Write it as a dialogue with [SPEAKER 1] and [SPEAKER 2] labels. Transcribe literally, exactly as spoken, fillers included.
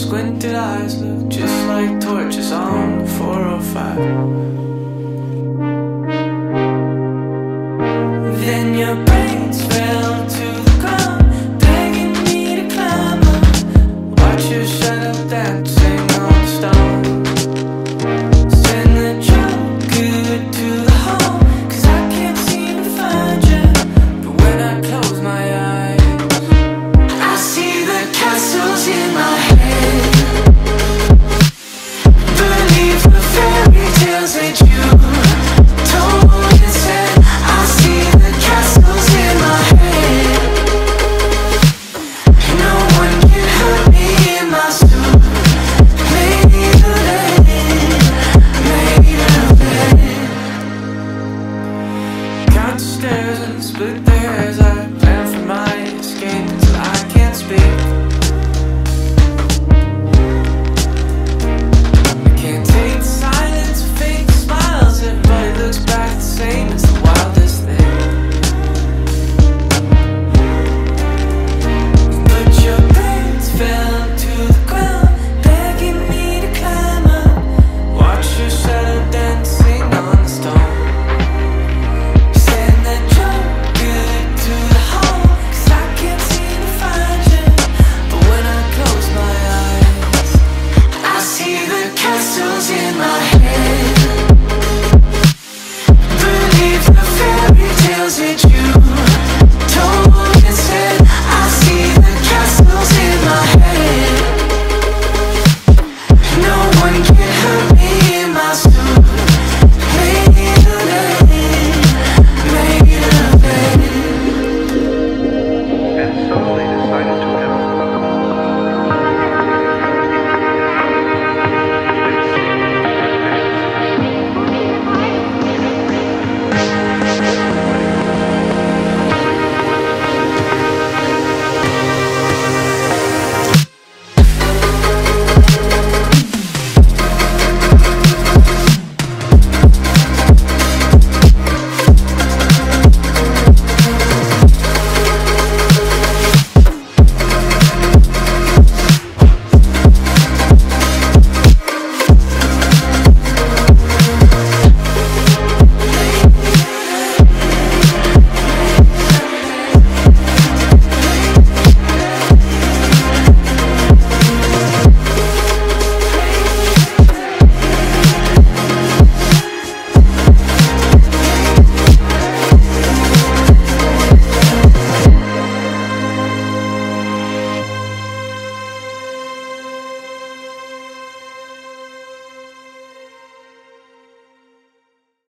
[SPEAKER 1] squinted eyes look just like torches on the four oh five. Then your braids fell to the ground, begging me to climb up. Watch your shadow dancing on the stone. Send the joke good to the home, 'cause I can't seem to find you. But when I close my eyes, I see the castles in my head. Believe the fairy tales that you told instead. I see the castles in my head. No one can hurt me in my suit. Made of lead, made of lead. Count the stairs and split the hairs. I plan for my escape until I can't speak. I can't take the silence or fake the smiles. Everybody looks back the same. It's the wildest thing. But your braids fell to the ground, begging me to climb up. Watch your shadow dancing on the stone. Send that joke good to the home, 'cause I can't seem to find you. But when I close my eyes, I see the castles in my head. Believe the fairy tales that